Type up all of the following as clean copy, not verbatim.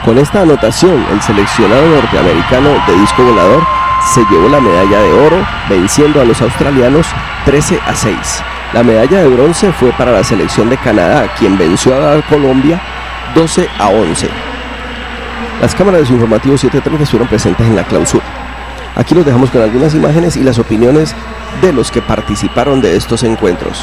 Con esta anotación, el seleccionado norteamericano de disco volador se llevó la medalla de oro, venciendo a los australianos 13-6. La medalla de bronce fue para la selección de Canadá, quien venció a Colombia 12-11. Las cámaras de su informativo 730 estuvieron presentes en la clausura. Aquí los dejamos con algunas imágenes y las opiniones de los que participaron de estos encuentros.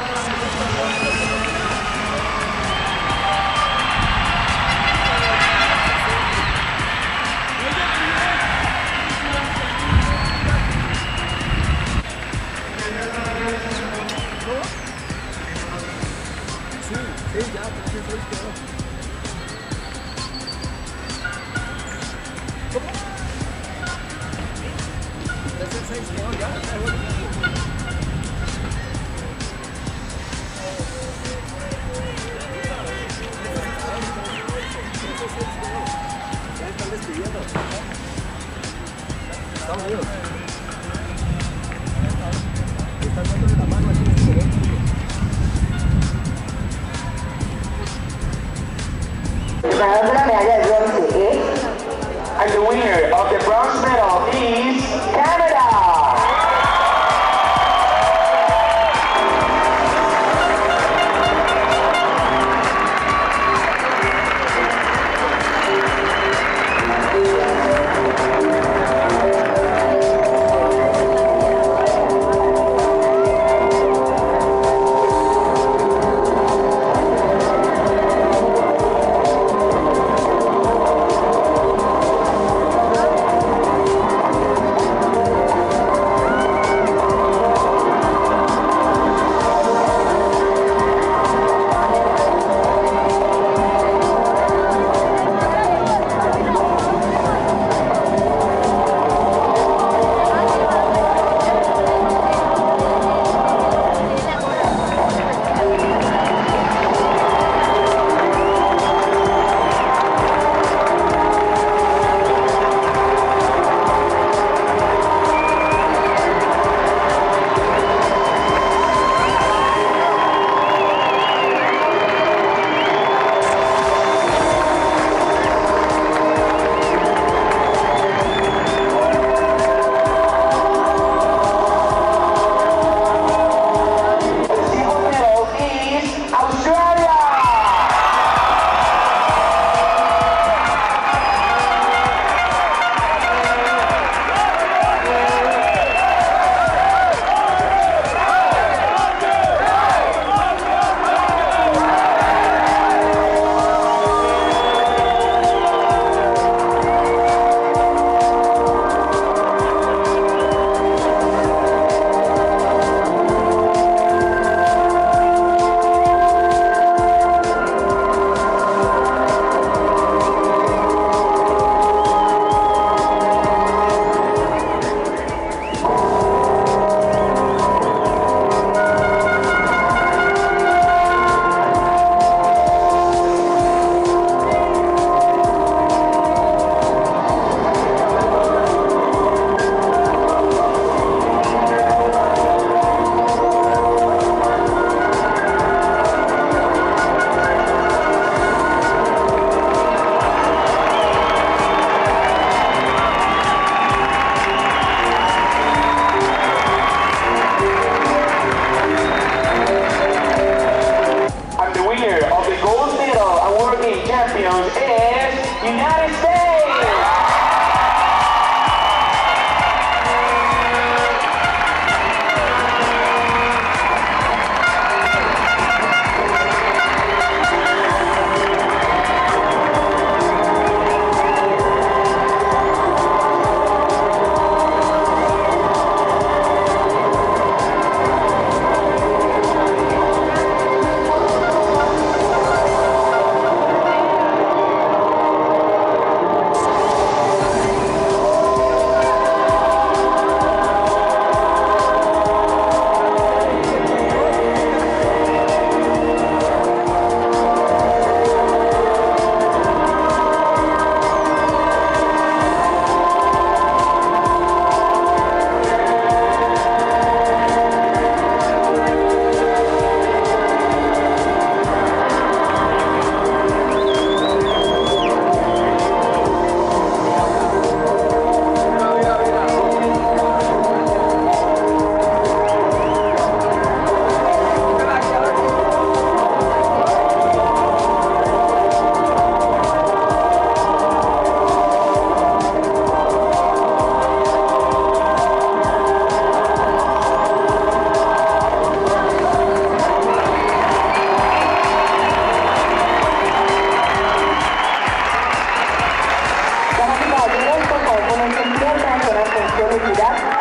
Ganando la medalla de bronce, and the winner of the bronze medal is Canada.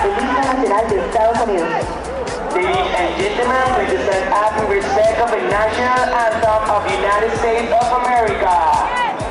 el himno nacional de Estados Unidos. Ladies and gentlemen, please stand up in respect of the national anthem of the United States of America.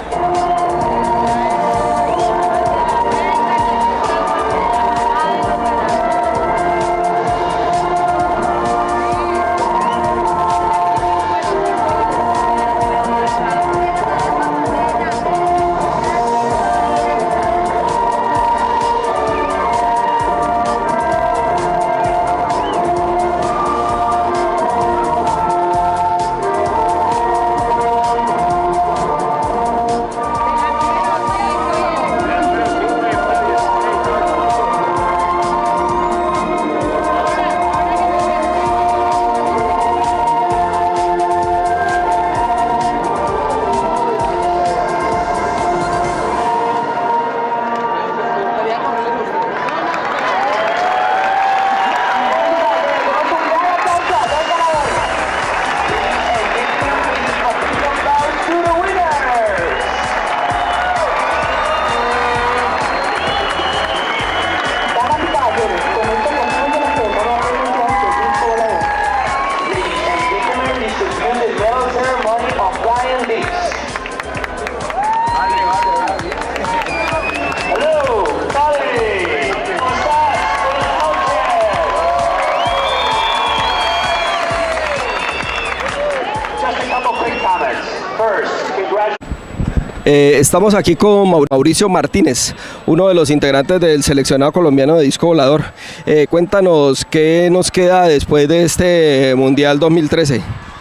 Estamos aquí con Mauricio Martínez, uno de los integrantes del seleccionado colombiano de disco volador. Cuéntanos qué nos queda después de este Mundial 2013.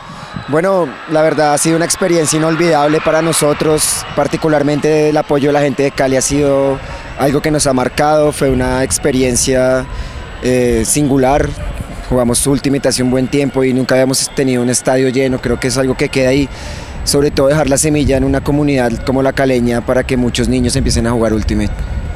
Bueno, la verdad ha sido una experiencia inolvidable para nosotros, particularmente el apoyo de la gente de Cali ha sido algo que nos ha marcado, fue una experiencia singular. Jugamos Ultimate hace un buen tiempo y nunca habíamos tenido un estadio lleno, creo que es algo que queda ahí. Sobre todo dejar la semilla en una comunidad como la caleña para que muchos niños empiecen a jugar Ultimate.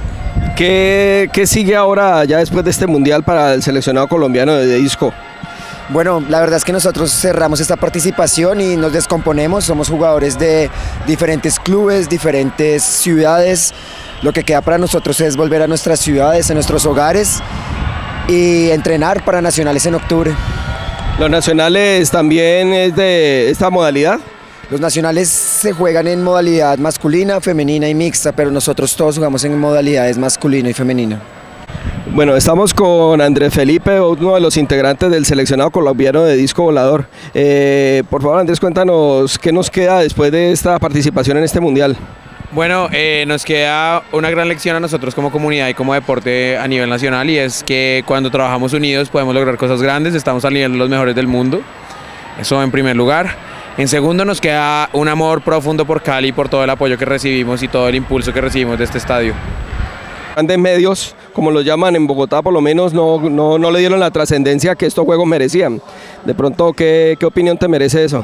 ¿Qué sigue ahora ya después de este mundial para el seleccionado colombiano de disco? Bueno, la verdad es que nosotros cerramos esta participación y nos descomponemos, somos jugadores de diferentes clubes, diferentes ciudades. Lo que queda para nosotros es volver a nuestras ciudades, a nuestros hogares y entrenar para nacionales en octubre. ¿Los nacionales también es de esta modalidad? Los nacionales se juegan en modalidad masculina, femenina y mixta, pero nosotros todos jugamos en modalidades masculina y femenina. Bueno, estamos con Andrés Felipe, uno de los integrantes del seleccionado colombiano de disco volador. Por favor, Andrés, cuéntanos qué nos queda después de esta participación en este mundial. Bueno, nos queda una gran lección a nosotros como comunidad y como deporte a nivel nacional, y es que cuando trabajamos unidos podemos lograr cosas grandes, estamos al nivel de los mejores del mundo, eso en primer lugar. En segundo, nos queda un amor profundo por Cali, por todo el apoyo que recibimos y todo el impulso que recibimos de este estadio. Grandes medios, como los llaman en Bogotá, por lo menos no le dieron la trascendencia que estos juegos merecían. De pronto, ¿qué opinión te merece eso?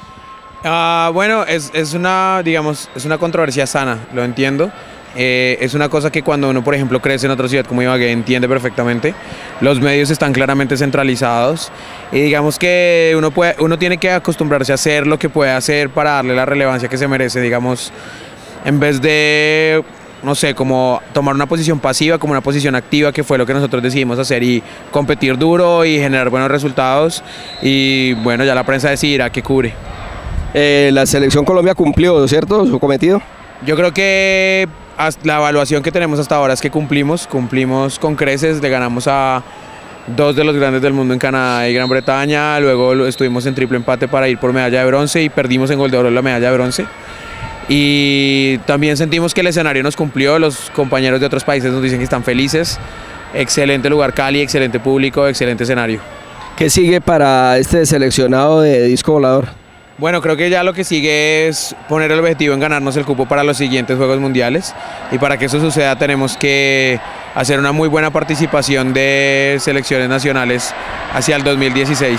Bueno, es una controversia sana, lo entiendo. Es una cosa que cuando uno, por ejemplo, crece en otra ciudad como Ibagué, entiende perfectamente. Los medios están claramente centralizados y digamos que uno tiene que acostumbrarse a hacer lo que puede hacer para darle la relevancia que se merece, digamos, en vez de, no sé, como tomar una posición pasiva, como una posición activa, que fue lo que nosotros decidimos hacer, y competir duro y generar buenos resultados, y bueno, ya la prensa decidirá qué cubre. La selección Colombia cumplió, ¿cierto?, su cometido. Yo creo que la evaluación que tenemos hasta ahora es que cumplimos con creces, le ganamos a dos de los grandes del mundo en Canadá y Gran Bretaña, luego estuvimos en triple empate para ir por medalla de bronce y perdimos en gol de oro la medalla de bronce. Y también sentimos que el escenario nos cumplió, los compañeros de otros países nos dicen que están felices, excelente lugar Cali, excelente público, excelente escenario. ¿Qué sigue para este seleccionado de disco volador? Bueno, creo que ya lo que sigue es poner el objetivo en ganarnos el cupo para los siguientes Juegos Mundiales, y para que eso suceda tenemos que hacer una muy buena participación de selecciones nacionales hacia el 2016.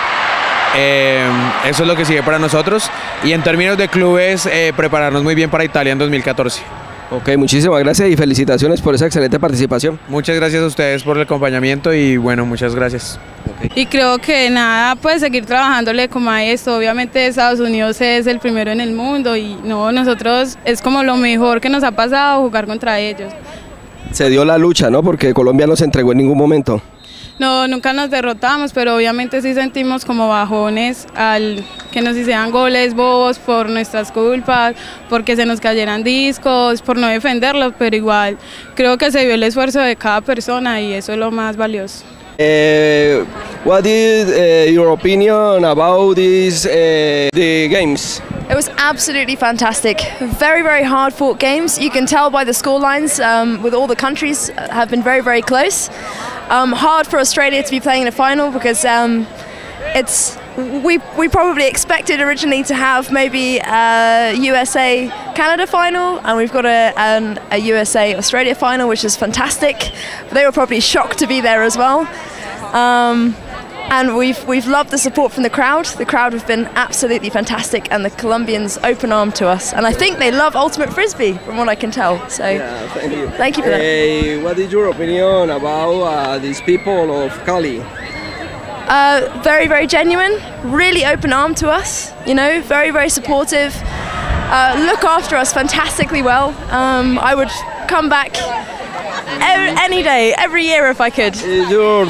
Eso es lo que sigue para nosotros, y en términos de clubes, prepararnos muy bien para Italia en 2014. Ok, muchísimas gracias y felicitaciones por esa excelente participación. Muchas gracias a ustedes por el acompañamiento y bueno, muchas gracias. Y creo que nada, pues seguir trabajándole como a esto. Obviamente Estados Unidos es el primero en el mundo y no, nosotros es como lo mejor que nos ha pasado jugar contra ellos. Se dio la lucha, ¿no? Porque Colombia no se entregó en ningún momento. No, nunca nos derrotamos, pero obviamente sí sentimos como bajones al que nos hicieran goles bobos por nuestras culpas, porque se nos cayeran discos, por no defenderlos, pero igual creo que se vio el esfuerzo de cada persona y eso es lo más valioso. What is your opinion about the games? It was absolutely fantastic. Very, very hard fought games. You can tell by the score lines with all the countries have been very, very close. Hard for Australia to be playing in a final because we probably expected originally to have maybe a USA-Canada final, and we've got a USA-Australia final, which is fantastic. They were probably shocked to be there as well. And we've loved the support from the crowd. The crowd have been absolutely fantastic, and the Colombians open armed to us. And I think they love Ultimate Frisbee, from what I can tell. So, yeah, thank you for that. What is your opinion about these people of Cali? Very, very genuine. Really open armed to us. You know, very, very supportive. Look after us fantastically well. I would come back any day, every year if I could. Is your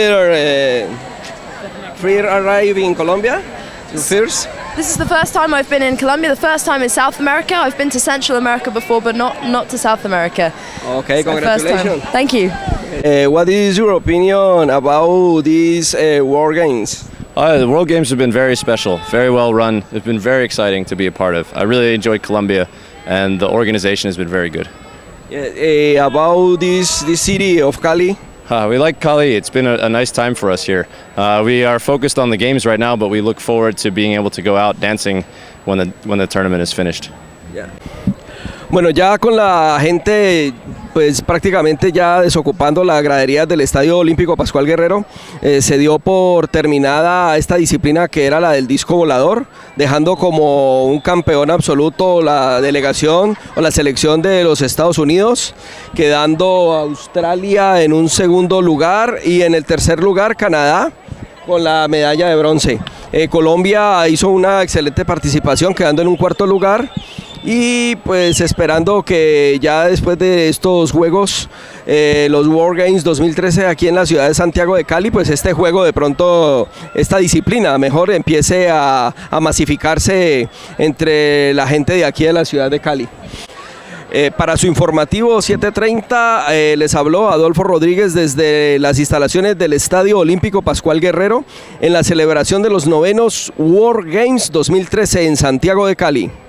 fear arrive in Colombia? Your fears? This is the first time I've been in Colombia. The first time in South America. I've been to Central America before, but not to South America. Okay, it's congratulations. Thank you. What is your opinion about these World Games? The World Games have been very special, very well run. It's been very exciting to be a part of. I really enjoyed Colombia, and the organization has been very good. About this city of Cali? We like Cali. It's been a nice time for us here. We are focused on the games right now, but we look forward to being able to go out dancing when the tournament is finished. Yeah. Bueno, ya con la gente pues prácticamente ya desocupando las graderías del Estadio Olímpico Pascual Guerrero, se dio por terminada esta disciplina que era la del disco volador, dejando como un campeón absoluto la delegación o la selección de los Estados Unidos, quedando Australia en un segundo lugar y en el tercer lugar Canadá con la medalla de bronce. Colombia hizo una excelente participación quedando en un cuarto lugar. Y pues esperando que ya después de estos juegos, los World Games 2013 aquí en la ciudad de Santiago de Cali, pues este juego de pronto, esta disciplina mejor empiece a masificarse entre la gente de aquí de la ciudad de Cali. Para su informativo 7:30 les habló Adolfo Rodríguez desde las instalaciones del Estadio Olímpico Pascual Guerrero en la celebración de los 9º World Games 2013 en Santiago de Cali.